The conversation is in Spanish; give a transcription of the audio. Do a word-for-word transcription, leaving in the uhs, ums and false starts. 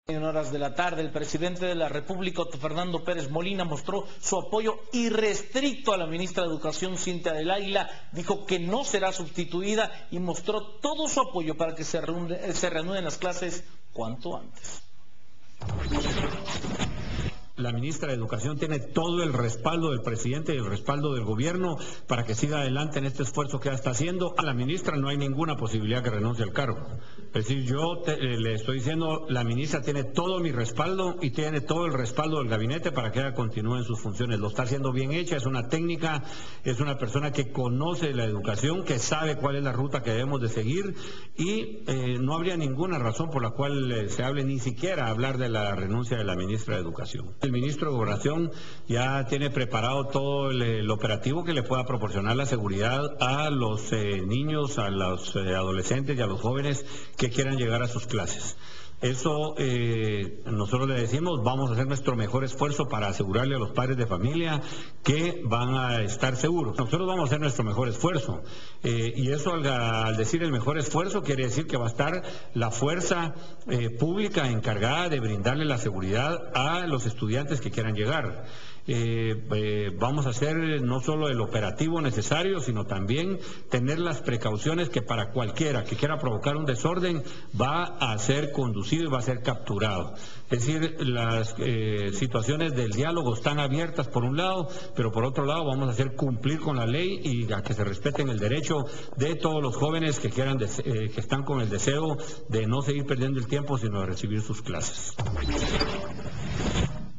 En horas de la tarde, el presidente de la República, Otto Fernando Pérez Molina, mostró su apoyo irrestricto a la ministra de Educación, Cintia del Águila. Dijo que no será sustituida y mostró todo su apoyo para que se, reúne, se reanuden las clases cuanto antes. La ministra de Educación tiene todo el respaldo del presidente y el respaldo del gobierno para que siga adelante en este esfuerzo que ella está haciendo. A la ministra no hay ninguna posibilidad que renuncie al cargo. Es decir, yo te, eh, le estoy diciendo, la ministra tiene todo mi respaldo y tiene todo el respaldo del gabinete para que ella continúe en sus funciones. Lo está haciendo bien hecha, es una técnica, es una persona que conoce la educación, que sabe cuál es la ruta que debemos de seguir y eh, no habría ninguna razón por la cual eh, se hable, ni siquiera hablar de la renuncia de la ministra de Educación. El ministro de Gobernación ya tiene preparado todo el, el operativo que le pueda proporcionar la seguridad a los eh, niños, a los eh, adolescentes y a los jóvenes que quieran llegar a sus clases. Eso eh, nosotros le decimos, vamos a hacer nuestro mejor esfuerzo para asegurarle a los padres de familia que van a estar seguros. Nosotros vamos a hacer nuestro mejor esfuerzo eh, y eso al, al decir el mejor esfuerzo quiere decir que va a estar la fuerza eh, pública encargada de brindarle la seguridad a los estudiantes que quieran llegar. Eh, eh, vamos a hacer no solo el operativo necesario, sino también tener las precauciones que para cualquiera que quiera provocar un desorden va a ser conducido y va a ser capturado. Es decir, las eh, situaciones del diálogo están abiertas por un lado, pero por otro lado vamos a hacer cumplir con la ley y a que se respeten el derecho de todos los jóvenes que quieran, eh, que están con el deseo de no seguir perdiendo el tiempo, sino de recibir sus clases.